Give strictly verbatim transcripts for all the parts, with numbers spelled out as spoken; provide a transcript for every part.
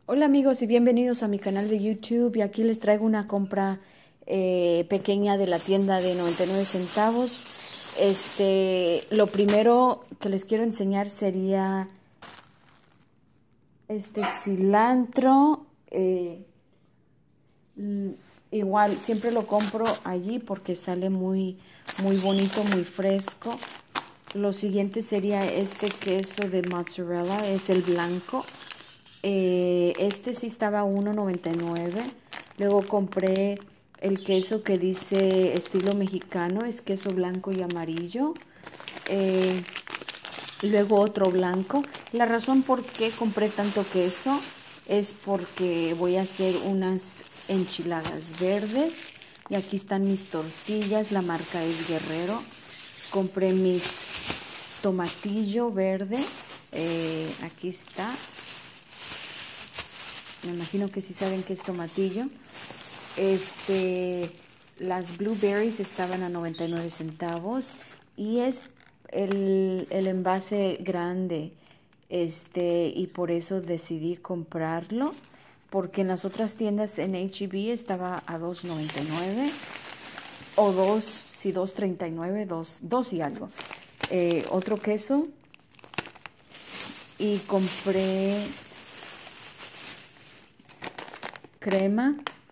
Hola amigos y bienvenidos a mi canal de YouTube, y aquí les traigo una compra eh, pequeña de la tienda de noventa y nueve centavos. Este, lo primero que les quiero enseñar sería este cilantro. eh, igual siempre lo compro allí porque sale muy, muy bonito, muy fresco. Lo siguiente sería este queso de mozzarella, es el blanco. Eh, este sí estaba a uno noventa y nueve. Luego compré el queso que dice estilo mexicano, es queso blanco y amarillo. Eh, luego otro blanco. La razón por qué compré tanto queso es porque voy a hacer unas enchiladas verdes. Y aquí están mis tortillas, la marca es Guerrero. Compré mis tomatillo verde, eh, aquí está. Me imagino que sí saben qué es tomatillo. Este, las blueberries estaban a noventa y nueve centavos y es el, el envase grande. Este, y por eso decidí comprarlo, porque en las otras tiendas en H E B estaba a dos noventa y nueve o dos, sí, dos treinta y nueve, dos, dos y algo. Eh, otro queso, y compré crema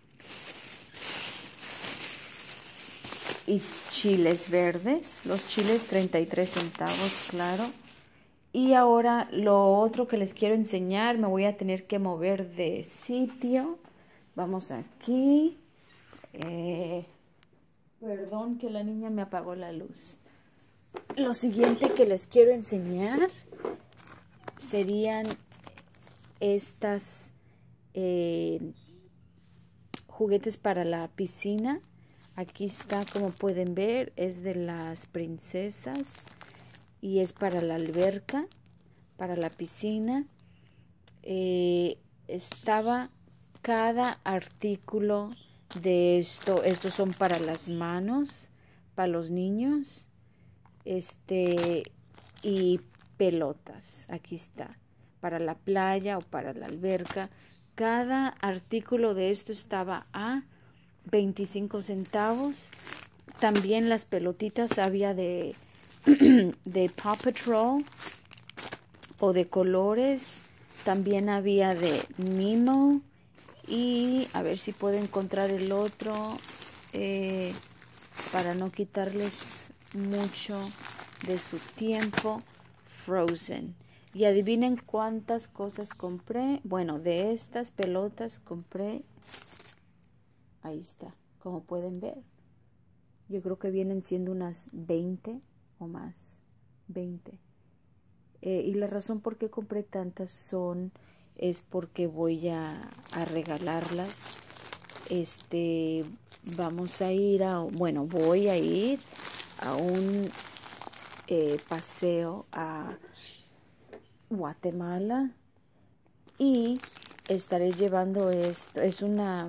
y chiles verdes. Los chiles treinta y tres centavos, claro. Y ahora lo otro que les quiero enseñar, me voy a tener que mover de sitio. Vamos aquí. Eh, perdón que la niña me apagó la luz. Lo siguiente que les quiero enseñar serían estas eh, juguetes para la piscina. Aquí está, como pueden ver, es de las princesas y es para la alberca, para la piscina. Eh, estaba cada artículo de esto. Estos son para las manos, para los niños. Este, y pelotas, aquí está, para la playa o para la alberca. Cada artículo de esto estaba a veinticinco centavos. También las pelotitas había de, de Paw Patrol o de colores. También había de Nemo. Y a ver si puedo encontrar el otro, eh, para no quitarles mucho de su tiempo. Frozen. Y adivinen cuántas cosas compré. Bueno, de estas pelotas compré, ahí está, como pueden ver, yo creo que vienen siendo unas veinte o más, veinte. Eh, y la razón por qué compré tantas son, es porque voy a, a regalarlas. Este, vamos a ir a, bueno, voy a ir a un eh, paseo a Guatemala y estaré llevando esto. Es una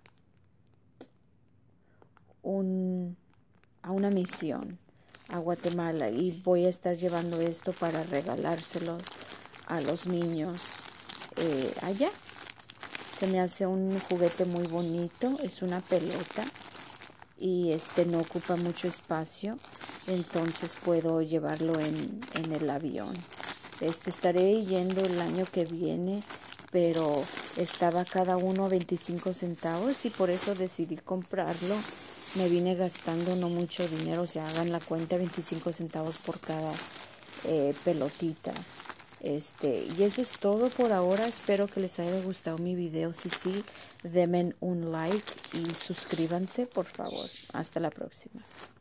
un, a una misión a Guatemala y voy a estar llevando esto para regalárselo a los niños eh, allá. Se me hace un juguete muy bonito, es una pelota y este no ocupa mucho espacio, entonces puedo llevarlo en, en el avión. Este estaré yendo el año que viene, pero estaba cada uno a veinticinco centavos y por eso decidí comprarlo. Me vine gastando no mucho dinero, o sea, hagan la cuenta, veinticinco centavos por cada eh, pelotita. Este, y eso es todo por ahora. Espero que les haya gustado mi video. Si sí, denme un like y suscríbanse, por favor. Hasta la próxima.